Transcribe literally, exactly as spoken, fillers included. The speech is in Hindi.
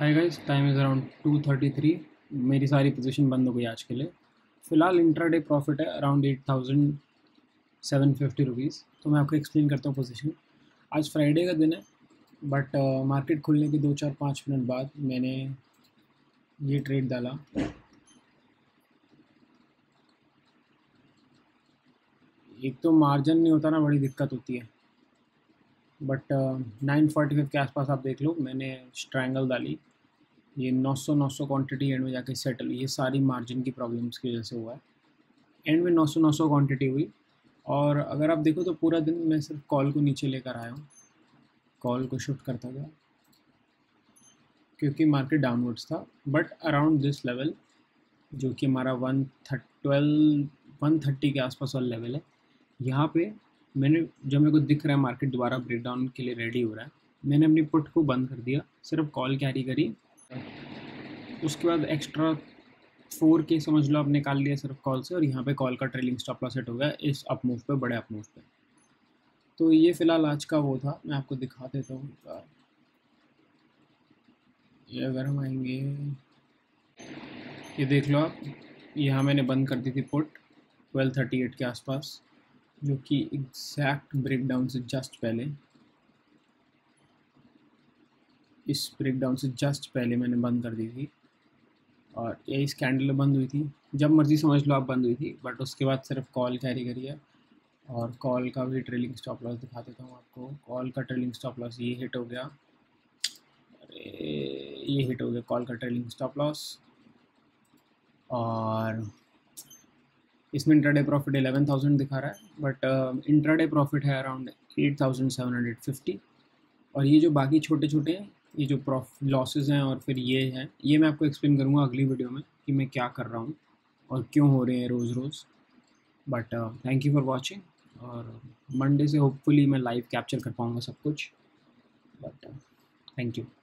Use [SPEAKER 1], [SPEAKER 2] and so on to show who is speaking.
[SPEAKER 1] Hi guys, time is around two thirty three. मेरी सारी पोजीशन बंद हो गई आज के लिए। फ़िलहाल इंट्राडे प्रॉफिट है around eight thousand seven fifty rupees. तो मैं आपको एक्सप्लेन करता हूँ पोजीशन। आज फ्राइडे का दिन है, बट मार्केट खुलने के दो चार पाँच मिनट बाद मैंने ये ट्रेड डाला। एक तो मार्जिन नहीं होता ना, बड़ी दिक्कत होती है। बट नाइन फोर्टी फाइव के आसपास आप देख लो, मैंने स्ट्रैंगल डाली। ये नौ सौ नौ सौ क्वान्टिटी एंड में जाके सेटल, ये सारी मार्जिन की प्रॉब्लम्स की वजह से हुआ है। एंड में नौ सौ नौ सौ क्वान्टिटी हुई। और अगर आप देखो तो पूरा दिन मैं सिर्फ कॉल को नीचे लेकर आया हूँ, कॉल को शिफ्ट करता गया क्योंकि मार्केट डाउनवर्ड्स था। बट अराउंड दिस लेवल, जो कि हमारा one thirty twelve one thirty के आसपास वाला लेवल है, यहाँ पे मैंने, जब मेरे को दिख रहा है मार्केट दोबारा ब्रेकडाउन के लिए रेडी हो रहा है, मैंने अपनी पुट को बंद कर दिया, सिर्फ कॉल कैरी करी। उसके बाद एक्स्ट्रा फोर के समझ लो आप निकाल लिया सिर्फ कॉल से, और यहाँ पे कॉल का ट्रेलिंग स्टॉप लॉस सेट हो गया इस अप मूव पे, बड़े अप मूव पे। तो ये फ़िलहाल आज का वो था, मैं आपको दिखा देता हूँ एक बार। ये अगर हम आएंगे, ये देख लो आप, यहाँ मैंने बंद कर दी थी पुट ट्वेल्व थर्टी एट के आसपास, जो कि एग्जैक्ट ब्रेकडाउन से जस्ट पहले, इस ब्रेकडाउन से जस्ट पहले मैंने बंद कर दी थी। और ये इस कैंडल बंद हुई थी, जब मर्जी समझ लो आप बंद हुई थी, बट उसके बाद सिर्फ कॉल कैरी करी है। और कॉल का भी ट्रेलिंग स्टॉप लॉस दिखा देता हूँ आपको। कॉल का ट्रेलिंग स्टॉप लॉस ये हिट हो गया, अरे ये हिट हो गया कॉल का ट्रेलिंग स्टॉप लॉस। और इसमें इंट्राडे प्रॉफिट इलेवन थाउजेंड दिखा रहा है, बट इंट्राडे प्रॉफिट है around eight thousand seven hundred fifty. और ये जो बाकी छोटे छोटे हैं, ये जो प्रॉफ लॉसेस हैं और फिर ये हैं, ये मैं आपको एक्सप्लेन करूँगा अगली वीडियो में कि मैं क्या कर रहा हूँ और क्यों हो रहे हैं रोज़ रोज़। But thank you for watching, और मंडे से होपफुली मैं लाइव कैप्चर कर पाऊँगा सब कुछ। But thank you.